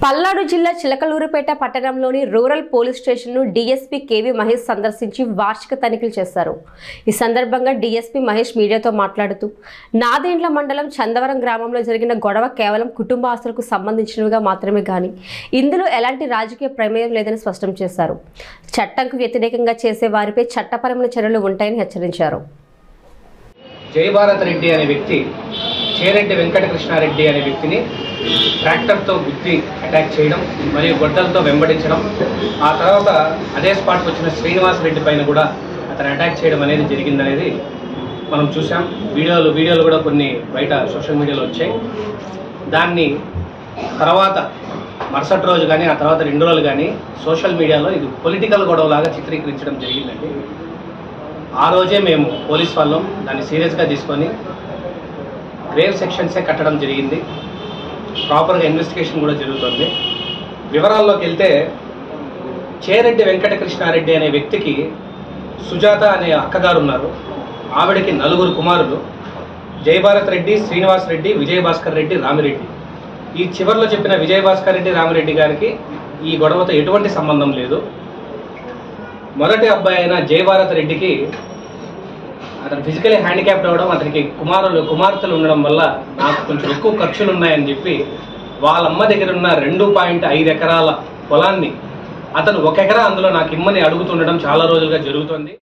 పల్నాడు జిల్లా చిలకలూరుపేట పట్టణంలోని rural police స్టేషన్ను డీఎస్పీ కేవీ మహేష్ సందర్శించి వార్షిక తనిఖీలు చేశారు. ఈ సందర్భంగా డీఎస్పీ మహేష్ మీడియాతో మాట్లాడుతూ నాదేండ్ల మండలం చందవరం గ్రామంలో జరిగిన గొడవ కేవలం కుటుంబ ఆస్తులకు సంబంధించినవిగా మాత్రమే గాని ఇందులో ఎలాంటి రాజకీయ ప్రమేయం లేదని స్పష్టం చేశారు. చట్టంకు వ్యతిరేకంగా చేసే వారిపై చట్టపరమైన చర్యలు ఉంటాయని హెచ్చరించారు. జయభారత్ రెడ్డి అనే వ్యక్తి చేరెడ్డి వెంకటకృష్ణారెడ్డి అనే వ్యక్తిని ట్రాక్టర్తో గుద్ది అటాక్ చేయడం మరియు గొడ్డలతో వెంబడించడం, ఆ తర్వాత అదే స్పాట్కి వచ్చిన శ్రీనివాస్ రెడ్డి పైన కూడా అతను అటాక్ చేయడం అనేది జరిగిందనేది మనం చూసాం. వీడియోలు కూడా కొన్ని బయట సోషల్ మీడియాలో వచ్చాయి. దాన్ని తర్వాత మరుసటి రోజు కానీ ఆ తర్వాత 2 రోజులు కానీ సోషల్ మీడియాలో ఇది పొలిటికల్ గొడవలాగా చిత్రీకరించడం జరిగిందండి. ఆ రోజే మేము పోలీస్ వాళ్ళం దాన్ని సీరియస్గా తీసుకొని గ్రేవ్ సెక్షన్సే కట్టడం జరిగింది. ప్రాపర్గా ఇన్వెస్టిగేషన్ కూడా జరుగుతుంది. వివరాల్లోకి వెళ్తే చేరెడ్డి వెంకటకృష్ణారెడ్డి అనే వ్యక్తికి సుజాత అనే అక్కగారు ఉన్నారు. ఆవిడకి 4 కుమారులు: జయభారత్ రెడ్డి, శ్రీనివాస్ రెడ్డి, విజయభాస్కర్ రెడ్డి, రామిరెడ్డి. ఈ చివరిలో చెప్పిన విజయభాస్కర్ రెడ్డి, రామిరెడ్డి గారికి ఈ గొడవతో ఎటువంటి సంబంధం లేదు. మొదటి అబ్బాయి అయిన జయభారత్ రెడ్డికి అతను ఫిజికలీ హ్యాండిక్యాప్డ్ అవ్వడం, అతనికి కుమార్తెలు ఉండడం వల్ల నాకు కొంచెం ఎక్కువ ఖర్చులు ఉన్నాయని చెప్పి వాళ్ళమ్మ దగ్గర ఉన్న 2.5 ఎకరాల పొలాన్ని అతను 1 ఎకరా అందులో నాకు ఇమ్మని అడుగుతుండడం చాలా రోజులుగా జరుగుతుంది.